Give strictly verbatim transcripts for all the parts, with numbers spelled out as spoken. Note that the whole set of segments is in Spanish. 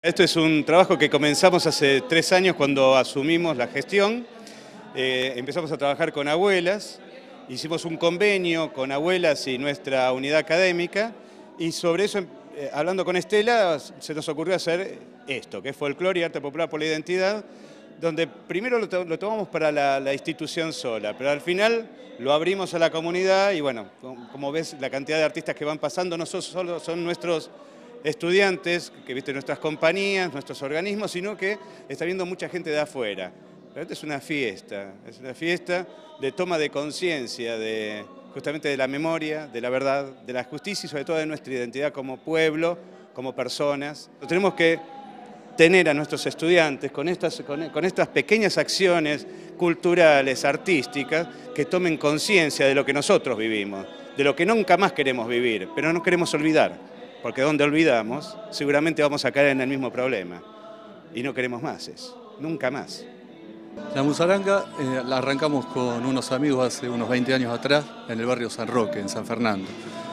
Esto es un trabajo que comenzamos hace tres años cuando asumimos la gestión. Eh, empezamos a trabajar con abuelas, hicimos un convenio con abuelas y nuestra unidad académica y sobre eso, eh, hablando con Estela, se nos ocurrió hacer esto, que es folclore y arte popular por la identidad, donde primero lo, to lo tomamos para la, la institución sola, pero al final lo abrimos a la comunidad y bueno, como ves, la cantidad de artistas que van pasando no son solo son nuestros estudiantes, que viste nuestras compañías, nuestros organismos, sino que está viendo mucha gente de afuera. Realmente es una fiesta, es una fiesta de toma de conciencia, de, justamente de la memoria, de la verdad, de la justicia y sobre todo de nuestra identidad como pueblo, como personas. Tenemos que tener a nuestros estudiantes con estas, con, con estas pequeñas acciones culturales, artísticas, que tomen conciencia de lo que nosotros vivimos, de lo que nunca más queremos vivir, pero no queremos olvidar. Porque donde olvidamos, seguramente vamos a caer en el mismo problema. Y no queremos más eso, nunca más. La musaranga eh, la arrancamos con unos amigos hace unos veinte años atrás, en el barrio San Roque, en San Fernando.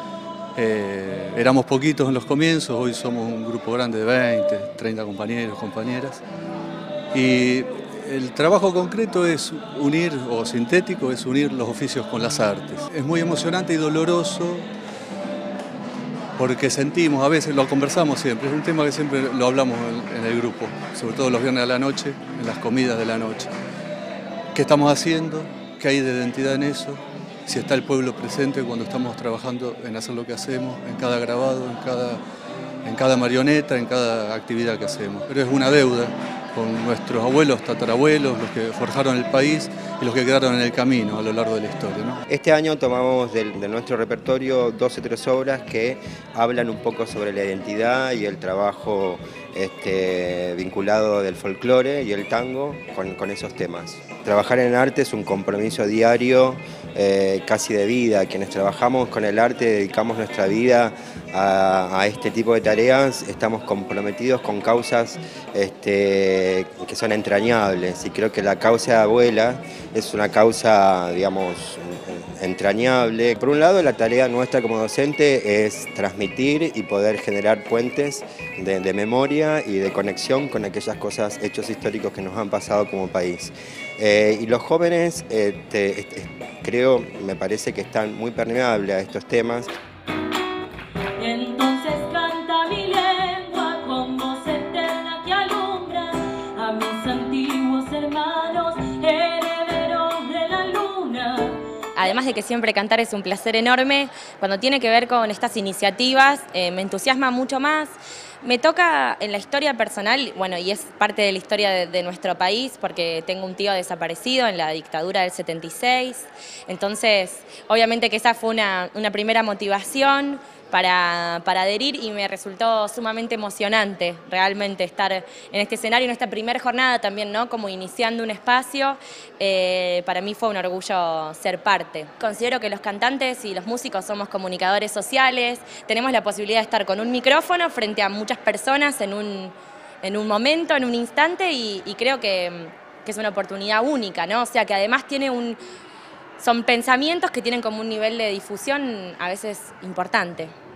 Eh, éramos poquitos en los comienzos, hoy somos un grupo grande de veinte, treinta compañeros, compañeras. Y el trabajo concreto es unir, o sintético, es unir los oficios con las artes. Es muy emocionante y doloroso, porque sentimos, a veces lo conversamos siempre, es un tema que siempre lo hablamos en, en el grupo, sobre todo los viernes a la noche, en las comidas de la noche. ¿Qué estamos haciendo? ¿Qué hay de identidad en eso? Si está el pueblo presente cuando estamos trabajando en hacer lo que hacemos, en cada grabado, en cada, en cada marioneta, en cada actividad que hacemos. Pero es una deuda con nuestros abuelos, tatarabuelos, los que forjaron el país y los que quedaron en el camino a lo largo de la historia, ¿no? Este año tomamos de, de nuestro repertorio doce o tres obras que hablan un poco sobre la identidad y el trabajo este, vinculado del folclore y el tango con, con esos temas. Trabajar en arte es un compromiso diario, eh, casi de vida. Quienes trabajamos con el arte, dedicamos nuestra vida a, a este tipo de tareas, estamos comprometidos con causas este, que son entrañables, y creo que la causa de abuela es una causa, digamos, entrañable. Por un lado, la tarea nuestra como docente es transmitir y poder generar puentes de, de memoria y de conexión con aquellas cosas, hechos históricos que nos han pasado como país. Eh, y los jóvenes, eh, te, este, creo, me parece que están muy permeables a estos temas. Entonces canta mi lengua con voz eterna que alumbra a mis antiguos hermanos, herederos de la luna. Además de que siempre cantar es un placer enorme, cuando tiene que ver con estas iniciativas eh, me entusiasma mucho más. Me toca en la historia personal, bueno, y es parte de la historia de, de nuestro país, porque tengo un tío desaparecido en la dictadura del setenta y seis, entonces obviamente que esa fue una, una primera motivación para, para adherir, y me resultó sumamente emocionante realmente estar en este escenario, en esta primera jornada también, ¿no? Como iniciando un espacio. Eh, para mí fue un orgullo ser parte. Considero que los cantantes y los músicos somos comunicadores sociales, tenemos la posibilidad de estar con un micrófono frente a muchas personas en un, en un momento, en un instante, y, y creo que, que es una oportunidad única, ¿no? O sea, que además tiene un... Son pensamientos que tienen como un nivel de difusión a veces importante.